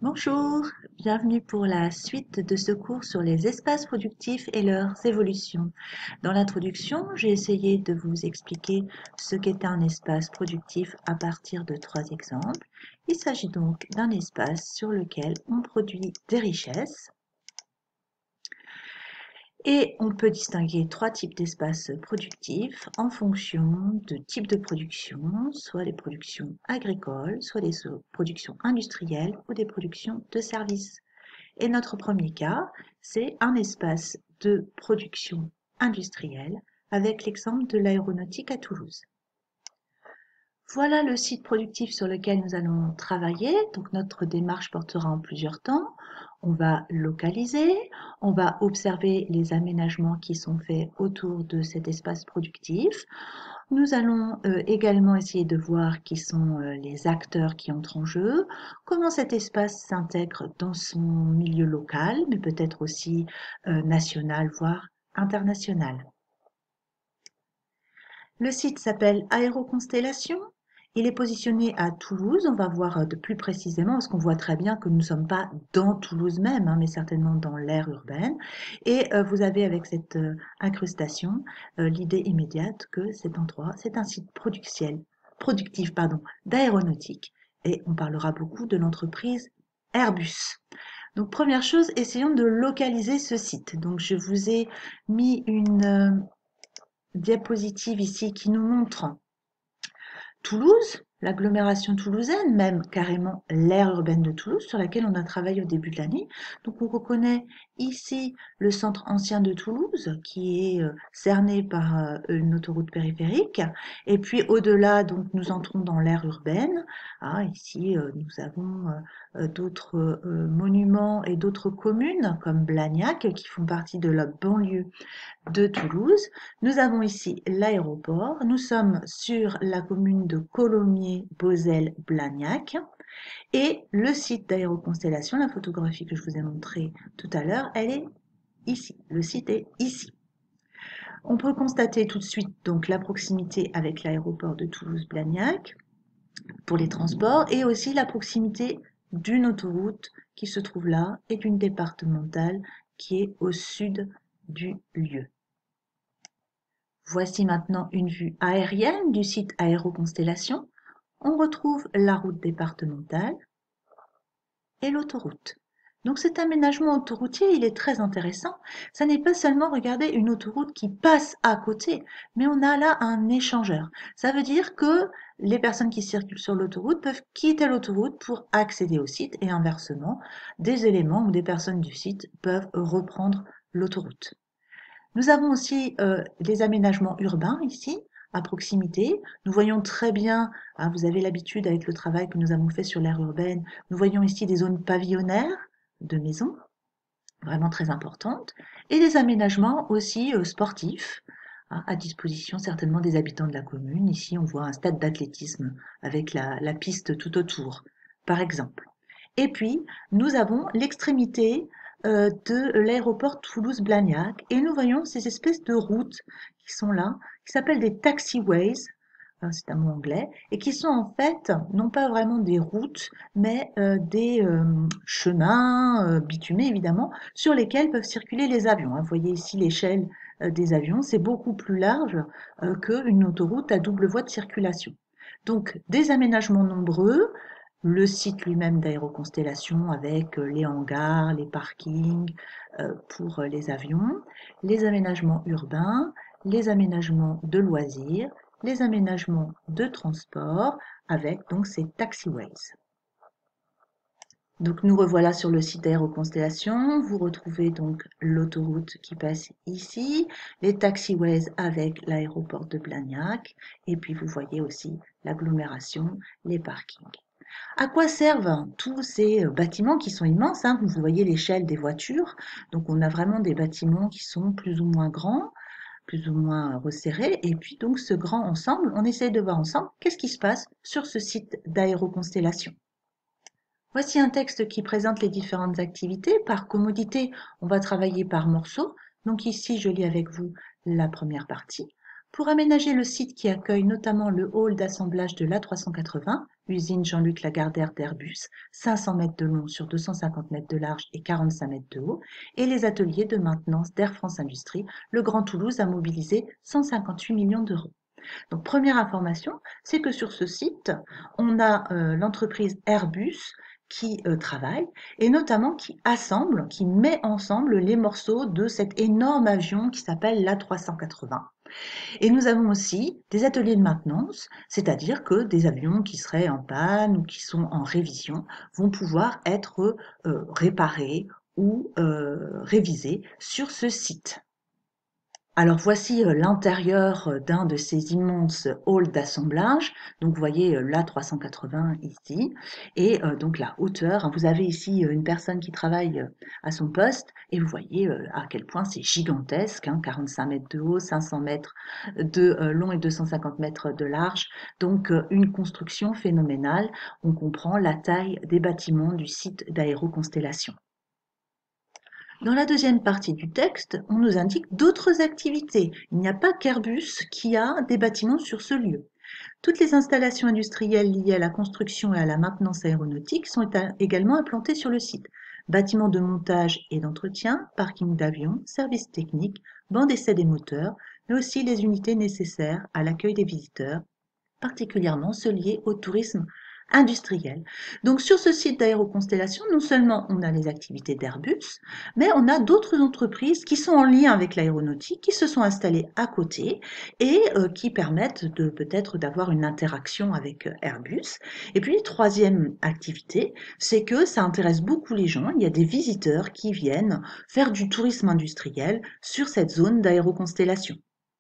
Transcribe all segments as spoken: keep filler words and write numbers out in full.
Bonjour, bienvenue pour la suite de ce cours sur les espaces productifs et leurs évolutions. Dans l'introduction, j'ai essayé de vous expliquer ce qu'est un espace productif à partir de trois exemples. Il s'agit donc d'un espace sur lequel on produit des richesses. Et on peut distinguer trois types d'espaces productifs en fonction de type de production, soit des productions agricoles, soit des productions industrielles ou des productions de services. Et notre premier cas, c'est un espace de production industrielle avec l'exemple de l'aéronautique à Toulouse. Voilà le site productif sur lequel nous allons travailler. Donc notre démarche portera en plusieurs temps. On va localiser, on va observer les aménagements qui sont faits autour de cet espace productif. Nous allons euh, également essayer de voir qui sont euh, les acteurs qui entrent en jeu, comment cet espace s'intègre dans son milieu local, mais peut-être aussi euh, national, voire international. Le site s'appelle Aéroconstellation. Il est positionné à Toulouse. On va voir de plus précisément, parce qu'on voit très bien que nous ne sommes pas dans Toulouse même, hein, mais certainement dans l'aire urbaine. Et euh, vous avez avec cette euh, incrustation euh, l'idée immédiate que cet endroit, c'est un site productiel, productif pardon, d'aéronautique. Et on parlera beaucoup de l'entreprise Airbus. Donc première chose, essayons de localiser ce site. Donc je vous ai mis une euh, diapositive ici qui nous montre Toulouse, l'agglomération toulousaine, même carrément l'aire urbaine de Toulouse sur laquelle on a travaillé au début de l'année. Donc on reconnaît ici le centre ancien de Toulouse qui est euh, cerné par euh, une autoroute périphérique. Et puis au-delà, donc nous entrons dans l'aire urbaine. Ah, ici euh, nous avons euh, d'autres euh, monuments et d'autres communes comme Blagnac qui font partie de la banlieue de Toulouse. Nous avons ici l'aéroport. Nous sommes sur la commune de Colomiers-Beauzelle-Blagnac. Et le site d'Aéroconstellation, la photographie que je vous ai montrée tout à l'heure, elle est ici. Le site est ici. On peut constater tout de suite donc la proximité avec l'aéroport de Toulouse-Blagnac pour les transports et aussi la proximité d'une autoroute qui se trouve là et d'une départementale qui est au sud du lieu. Voici maintenant une vue aérienne du site Aéroconstellation. On retrouve la route départementale et l'autoroute. Donc cet aménagement autoroutier, il est très intéressant. Ça n'est pas seulement regarder une autoroute qui passe à côté, mais on a là un échangeur. Ça veut dire que les personnes qui circulent sur l'autoroute peuvent quitter l'autoroute pour accéder au site et inversement, des éléments ou des personnes du site peuvent reprendre l'autoroute. Nous avons aussi euh, les aménagements urbains ici, à proximité. Nous voyons très bien, hein, vous avez l'habitude avec le travail que nous avons fait sur l'aire urbaine, nous voyons ici des zones pavillonnaires de maisons, vraiment très importantes, et des aménagements aussi euh, sportifs, hein, à disposition certainement des habitants de la commune. Ici, on voit un stade d'athlétisme avec la, la piste tout autour, par exemple. Et puis, nous avons l'extrémité euh, de l'aéroport Toulouse-Blagnac et nous voyons ces espèces de routes qui sont là, qui s'appellent des taxiways, hein, c'est un mot anglais, et qui sont en fait non pas vraiment des routes, mais euh, des euh, chemins euh, bitumés évidemment, sur lesquels peuvent circuler les avions. Hein. Vous voyez ici l'échelle euh, des avions, c'est beaucoup plus large euh, qu'une autoroute à double voie de circulation. Donc des aménagements nombreux, le site lui-même d'Aéroconstellation avec les hangars, les parkings euh, pour les avions, les aménagements urbains, les aménagements de loisirs, les aménagements de transport avec donc ces taxiways. Donc nous revoilà sur le site d'Aéroconstellation. Vous retrouvez donc l'autoroute qui passe ici, les taxiways avec l'aéroport de Blagnac, et puis vous voyez aussi l'agglomération, les parkings. À quoi servent tous ces bâtiments qui sont immenses, hein? Vous voyez l'échelle des voitures. Donc on a vraiment des bâtiments qui sont plus ou moins grands, plus ou moins resserrés. Et puis donc ce grand ensemble, on essaie de voir ensemble qu'est-ce qui se passe sur ce site d'Aéroconstellation. Voici un texte qui présente les différentes activités. Par commodité, on va travailler par morceaux. Donc ici, je lis avec vous la première partie. pour aménager le site qui accueille notamment le hall d'assemblage de l'A trois cent quatre-vingts, usine Jean-Luc Lagardère d'Airbus, cinq cents mètres de long sur deux cent cinquante mètres de large et quarante-cinq mètres de haut, et les ateliers de maintenance d'Air France Industrie, le Grand Toulouse a mobilisé cent cinquante-huit millions d'euros. Donc, première information, c'est que sur ce site, on a euh, l'entreprise Airbus qui euh, travaille et notamment qui assemble, qui met ensemble les morceaux de cet énorme avion qui s'appelle l'A trois cent quatre-vingts. Et nous avons aussi des ateliers de maintenance, c'est-à-dire que des avions qui seraient en panne ou qui sont en révision vont pouvoir être euh, réparés ou euh, révisés sur ce site. Alors voici l'intérieur d'un de ces immenses halls d'assemblage. Donc vous voyez l'A trois cent quatre-vingts ici et donc la hauteur. Vous avez ici une personne qui travaille à son poste et vous voyez à quel point c'est gigantesque, hein, quarante-cinq mètres de haut, cinq cents mètres de long et deux cent cinquante mètres de large. Donc une construction phénoménale. On comprend la taille des bâtiments du site d'Aéroconstellation. Dans la deuxième partie du texte, on nous indique d'autres activités. Il n'y a pas qu'Airbus qui a des bâtiments sur ce lieu. Toutes les installations industrielles liées à la construction et à la maintenance aéronautique sont également implantées sur le site. Bâtiments de montage et d'entretien, parking d'avions, services techniques, bancs d'essai des moteurs, mais aussi les unités nécessaires à l'accueil des visiteurs, particulièrement ceux liés au tourisme industriel. Donc sur ce site d'Aéroconstellation, non seulement on a les activités d'Airbus, mais on a d'autres entreprises qui sont en lien avec l'aéronautique, qui se sont installées à côté et euh, qui permettent de peut-être d'avoir une interaction avec Airbus. Et puis troisième activité, c'est que ça intéresse beaucoup les gens. Il y a des visiteurs qui viennent faire du tourisme industriel sur cette zone d'Aéroconstellation.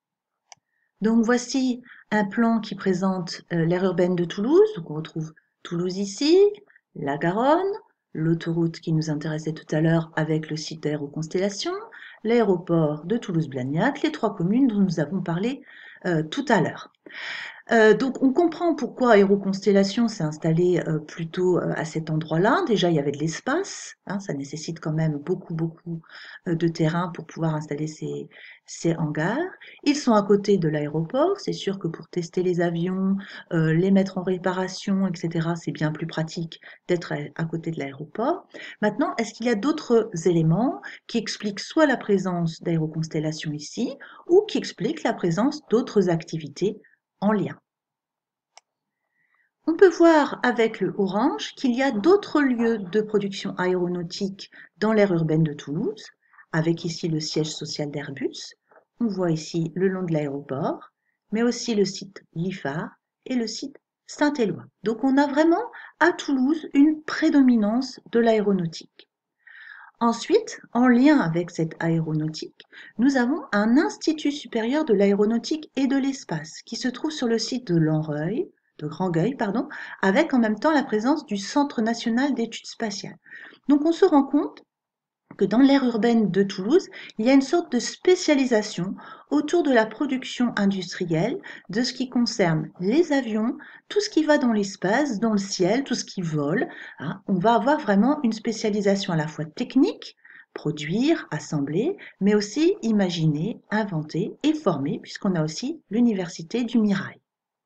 Donc voici un plan qui présente euh, l'aire urbaine de Toulouse. Donc on retrouve Toulouse ici, la Garonne, l'autoroute qui nous intéressait tout à l'heure avec le site d'Aéroconstellation, l'aéroport de Toulouse-Blagnac, les trois communes dont nous avons parlé euh, tout à l'heure. Euh, donc on comprend pourquoi Aéroconstellation s'est installée euh, plutôt euh, à cet endroit-là. Déjà, il y avait de l'espace, hein, ça nécessite quand même beaucoup, beaucoup euh, de terrain pour pouvoir installer ces, ces hangars. Ils sont à côté de l'aéroport, c'est sûr que pour tester les avions, euh, les mettre en réparation, et cetera, c'est bien plus pratique d'être à, à côté de l'aéroport. Maintenant, est-ce qu'il y a d'autres éléments qui expliquent soit la présence d'Aéroconstellation ici, ou qui expliquent la présence d'autres activités en lien? On peut voir avec le orange qu'il y a d'autres lieux de production aéronautique dans l'aire urbaine de Toulouse, avec ici le siège social d'Airbus. On voit ici le long de l'aéroport, mais aussi le site Liffard et le site Saint-Éloi. Donc on a vraiment à Toulouse une prédominance de l'aéronautique. Ensuite, en lien avec cette aéronautique, nous avons un Institut supérieur de l'aéronautique et de l'espace qui se trouve sur le site de Lanreuil, de Grandgueil, pardon, avec en même temps la présence du Centre national d'études spatiales. Donc on se rend compte que dans l'aire urbaine de Toulouse, il y a une sorte de spécialisation autour de la production industrielle, de ce qui concerne les avions, tout ce qui va dans l'espace, dans le ciel, tout ce qui vole. Hein. On va avoir vraiment une spécialisation à la fois technique, produire, assembler, mais aussi imaginer, inventer et former, puisqu'on a aussi l'Université du Mirail.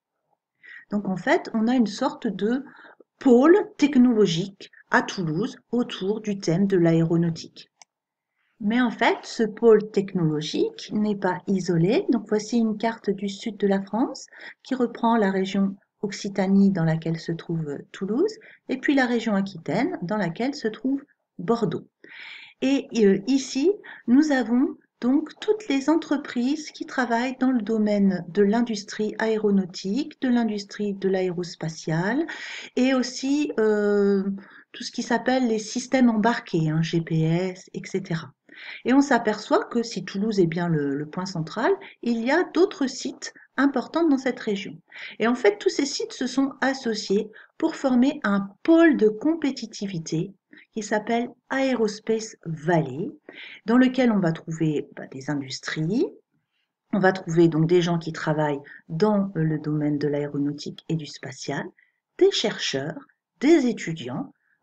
Donc en fait, on a une sorte de pôle technologique à Toulouse autour du thème de l'aéronautique. Mais en fait, ce pôle technologique n'est pas isolé. Donc voici une carte du sud de la France qui reprend la région Occitanie dans laquelle se trouve Toulouse et puis la région Aquitaine dans laquelle se trouve Bordeaux. Et euh, ici, nous avons donc toutes les entreprises qui travaillent dans le domaine de l'industrie aéronautique, de l'industrie de l'aérospatiale et aussi euh, tout ce qui s'appelle les systèmes embarqués, hein, G P S, et cetera. Et on s'aperçoit que si Toulouse est bien le, le point central, il y a d'autres sites importants dans cette région. Et en fait, tous ces sites se sont associés pour former un pôle de compétitivité qui s'appelle Aerospace Valley, dans lequel on va trouver bah, des industries, on va trouver donc des gens qui travaillent dans le domaine de l'aéronautique et du spatial, des chercheurs, des étudiants,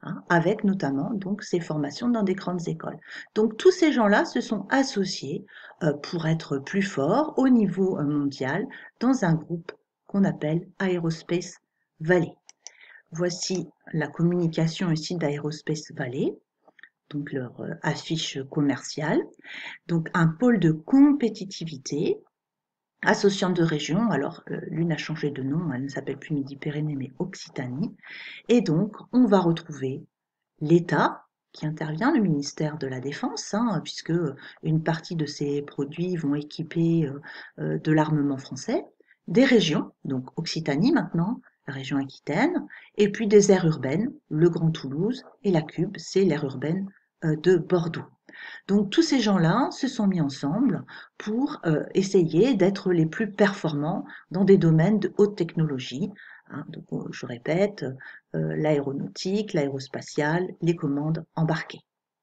hein, avec notamment donc ces formations dans des grandes écoles. Donc tous ces gens-là se sont associés euh, pour être plus forts au niveau euh, mondial dans un groupe qu'on appelle Aerospace Valley. Voici la communication ici d'Aerospace Valley, donc leur euh, affiche commerciale. Donc un pôle de compétitivité associant deux régions. Alors euh, l'une a changé de nom, elle ne s'appelle plus Midi-Pyrénées mais Occitanie. Et donc on va retrouver l'État qui intervient, le ministère de la Défense, hein, puisque une partie de ces produits vont équiper euh, euh, de l'armement français, des régions, donc Occitanie maintenant, la région Aquitaine, et puis des aires urbaines, le Grand Toulouse et la Cube, c'est l'aire urbaine euh, de Bordeaux. Donc tous ces gens-là se sont mis ensemble pour euh, essayer d'être les plus performants dans des domaines de haute technologie. Hein, donc, je répète, euh, l'aéronautique, l'aérospatiale, les commandes embarquées.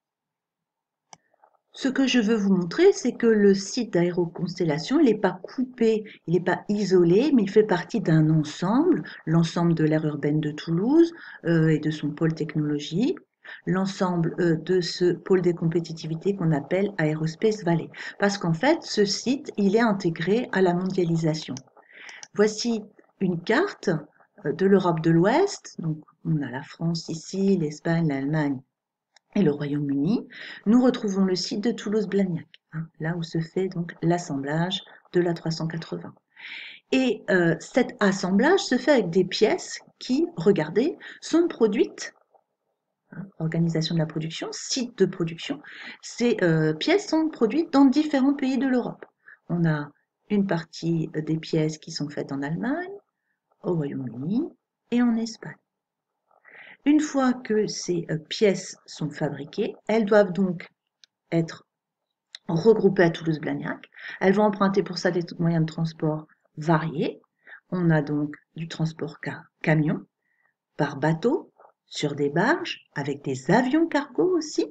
Ce que je veux vous montrer, c'est que le site d'Aéroconstellation, il n'est pas coupé, il n'est pas isolé, mais il fait partie d'un ensemble, l'ensemble de l'aire urbaine de Toulouse euh, et de son pôle technologie, l'ensemble euh, de ce pôle des compétitivités qu'on appelle Aerospace Valley. Parce qu'en fait, ce site, il est intégré à la mondialisation. Voici une carte de l'Europe de l'Ouest. Donc, on a la France ici, l'Espagne, l'Allemagne et le Royaume-Uni. Nous retrouvons le site de Toulouse-Blagnac, hein, là où se fait donc l'assemblage de l'A trois cent quatre-vingts. Et euh, cet assemblage se fait avec des pièces qui, regardez, sont produites. Hein, organisation de la production, site de production. Ces euh, pièces sont produites dans différents pays de l'Europe. On a une partie des pièces qui sont faites en Allemagne, au Royaume-Uni et en Espagne. Une fois que ces pièces sont fabriquées, elles doivent donc être regroupées à Toulouse-Blagnac. Elles vont emprunter pour ça des moyens de transport variés. On a donc du transport camion, par bateau, sur des barges, avec des avions cargo aussi.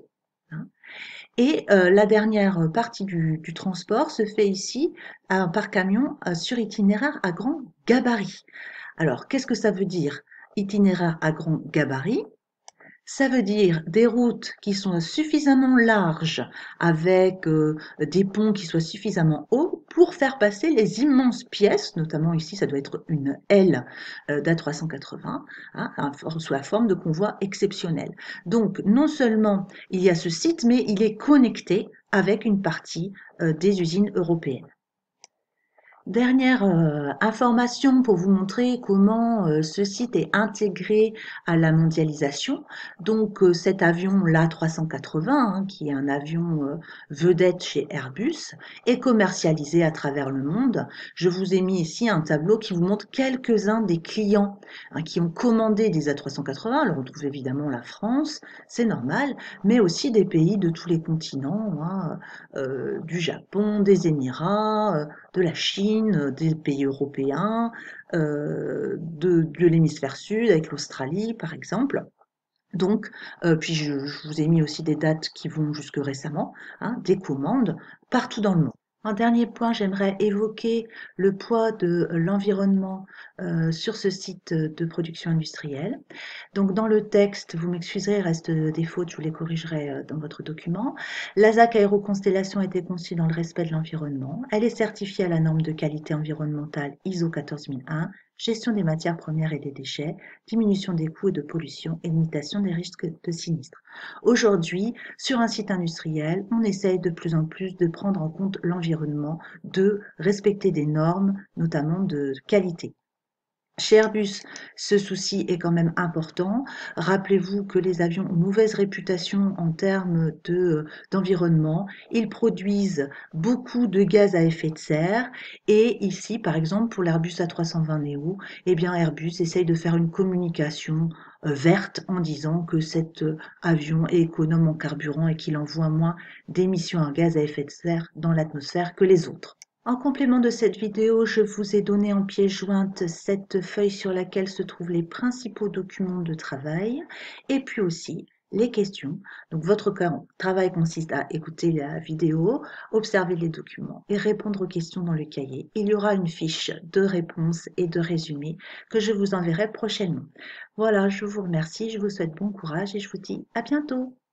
Et euh, la dernière partie du, du transport se fait ici euh, par camion euh, sur itinéraire à grand gabarit. Alors, qu'est-ce que ça veut dire, itinéraire à grand gabarit? Ça veut dire des routes qui sont suffisamment larges avec euh, des ponts qui soient suffisamment hauts pour faire passer les immenses pièces, notamment ici ça doit être une aile euh, d'A trois cent quatre-vingts, hein, sous la forme de convois exceptionnels. Donc non seulement il y a ce site, mais il est connecté avec une partie euh, des usines européennes. Dernière euh, information pour vous montrer comment euh, ce site est intégré à la mondialisation. Donc euh, cet avion l'A trois cent quatre-vingts, hein, qui est un avion euh, vedette chez Airbus, est commercialisé à travers le monde. Je vous ai mis ici un tableau qui vous montre quelques-uns des clients hein, qui ont commandé des A trois cent quatre-vingts. Alors on trouve évidemment la France, c'est normal, mais aussi des pays de tous les continents, hein, euh, du Japon, des Émirats, euh, de la Chine, des pays européens, euh, de, de l'hémisphère sud, avec l'Australie par exemple. Donc, euh, puis je, je vous ai mis aussi des dates qui vont jusque récemment, hein, des commandes partout dans le monde. Un dernier point, j'aimerais évoquer le poids de l'environnement euh, sur ce site de production industrielle. Donc dans le texte, vous m'excuserez, il reste des fautes, je vous les corrigerai dans votre document. L'A S A C Aéroconstellation a été conçue dans le respect de l'environnement. Elle est certifiée à la norme de qualité environnementale I S O quatorze mille un, gestion des matières premières et des déchets, diminution des coûts et de pollution et limitation des risques de sinistres. Aujourd'hui, sur un site industriel, on essaye de plus en plus de prendre en compte l'environnement, de respecter des normes, notamment de qualité. Chez Airbus, ce souci est quand même important. Rappelez-vous que les avions ont mauvaise réputation en termes de, d'environnement. Ils produisent beaucoup de gaz à effet de serre. Et ici, par exemple, pour l'Airbus A trois cent vingt Neo, eh bien, Airbus essaye de faire une communication euh, verte en disant que cet euh, avion est économe en carburant et qu'il envoie moins d'émissions à gaz à effet de serre dans l'atmosphère que les autres. En complément de cette vidéo, je vous ai donné en pièce jointe cette feuille sur laquelle se trouvent les principaux documents de travail et puis aussi les questions. Donc votre travail consiste à écouter la vidéo, observer les documents et répondre aux questions dans le cahier. Il y aura une fiche de réponse et de résumé que je vous enverrai prochainement. Voilà, je vous remercie, je vous souhaite bon courage et je vous dis à bientôt.